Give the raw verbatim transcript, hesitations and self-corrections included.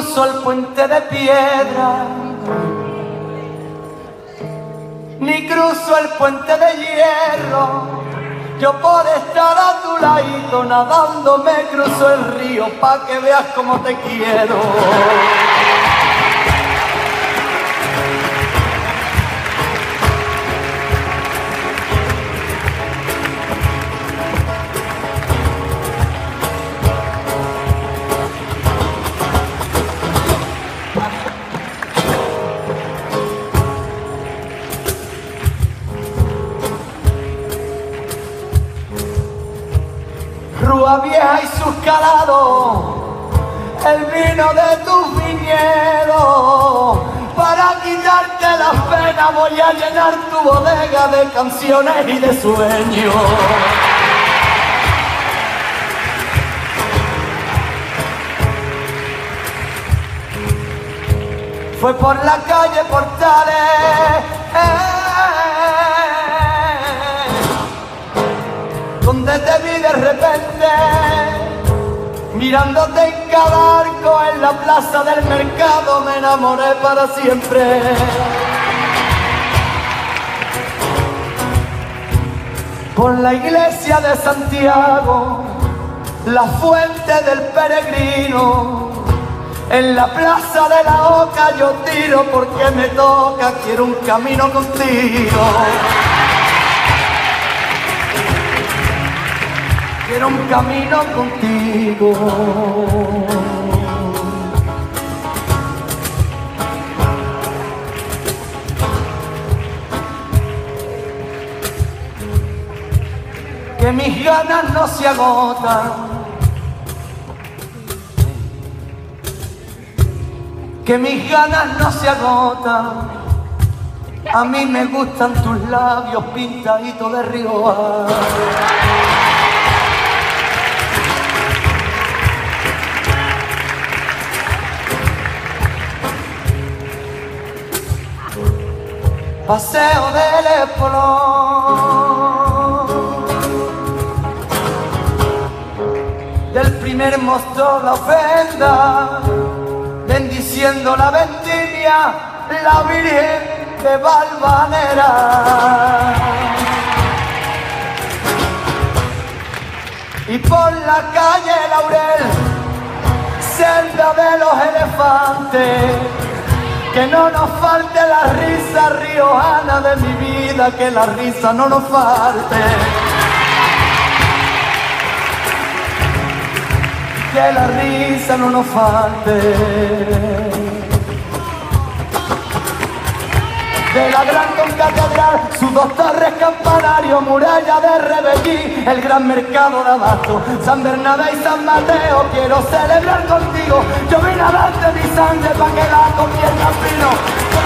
cruzo el puente de piedra, ni cruzo el puente de hierro. Yo por estar a tu ladito nadando me cruzo el río pa' que veas cómo te quiero. Rúa Vieja y sus calados, el vino de tus viñedos. Para quitarte las penas voy a llenar tu bodega de canciones y de sueños. Fue por la calle Portales, donde te vi de repente, mirándote en cada arco en la plaza del mercado, me enamoré para siempre. Por la iglesia de Santiago, la fuente del peregrino, en la plaza de la Oca yo tiro porque me toca, quiero un camino contigo. Quiero un camino contigo. Que mis ganas no se agotan, que mis ganas no se agotan. A mí me gustan tus labios pintaditos de Rioja. Paseo del Espolón, del primer mostró la ofrenda, bendiciendo la vendimia, la Virgen de Valvanera. Y por la calle Laurel, senda de los elefantes, que no nos falte la risa riojana de mi vida, que la risa no nos falte. Que la risa no nos falte. De la gran concatedral, sus dos torres campanario, muralla de Rebellín, el gran mercado de Abasto, San Bernabé y San Mateo, quiero celebrar contigo. Yo vine a darte mi sangre pa' que la conviertas vino.